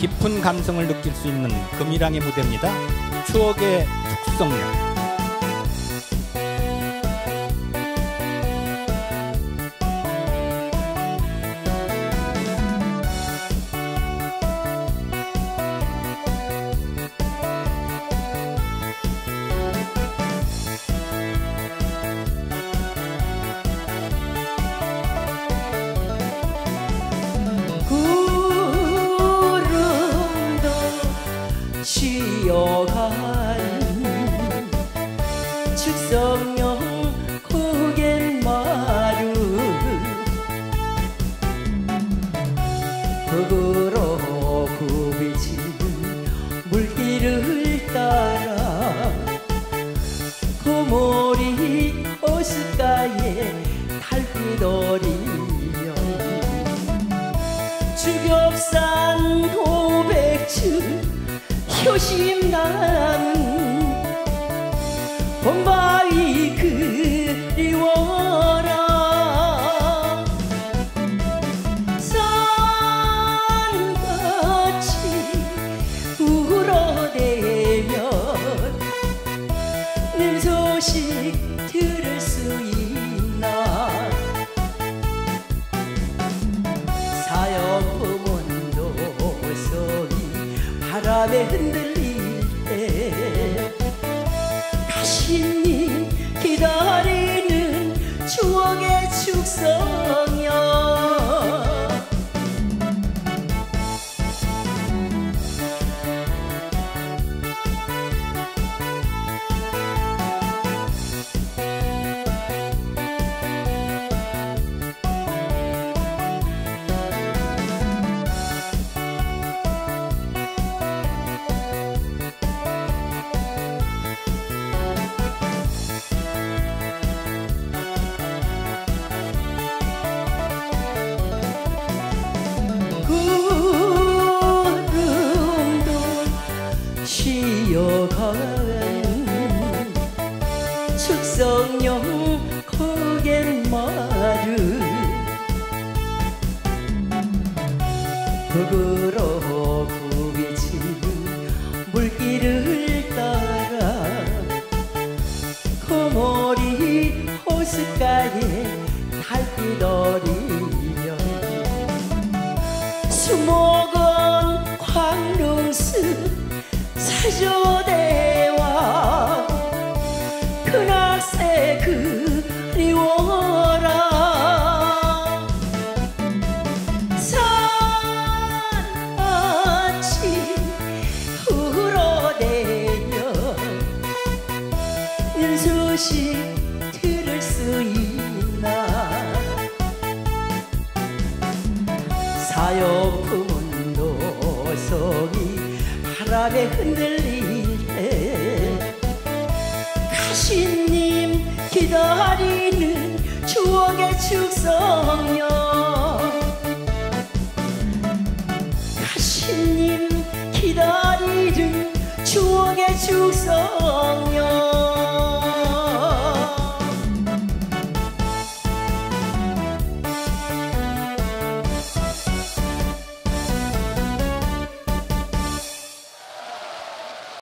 깊은 감성을 느낄 수 있는 금이랑의 무대입니다. 추억의 tuk성령. 쉬어간 즉성령 고갯마루 흙으로 굽이진 물길을 따라 고모리 어숫가에 달빛어리며 주겹산 호백즙 효심 나는 봄바위 그리워라 산같이 울어대면 늘 소식 들을 수 있나 사역부문 도성이 바람에 흔들릴 때 가시님 기다리는 추억의 축성여 쉬어가는 축성령 고갯마루 흙으로 굽이진 물길을 따라 고모리 호숫가에 달빛어리며 수목원 광릉숲 사조대와 근학새 그리워라 산같이 흘러대면 늘 소식 들을 수 있나 사역부문 도성이 바람에 흔들릴 때 가시님 기다리는 추억의 축성여 가시님 기다리는 추억의 축성여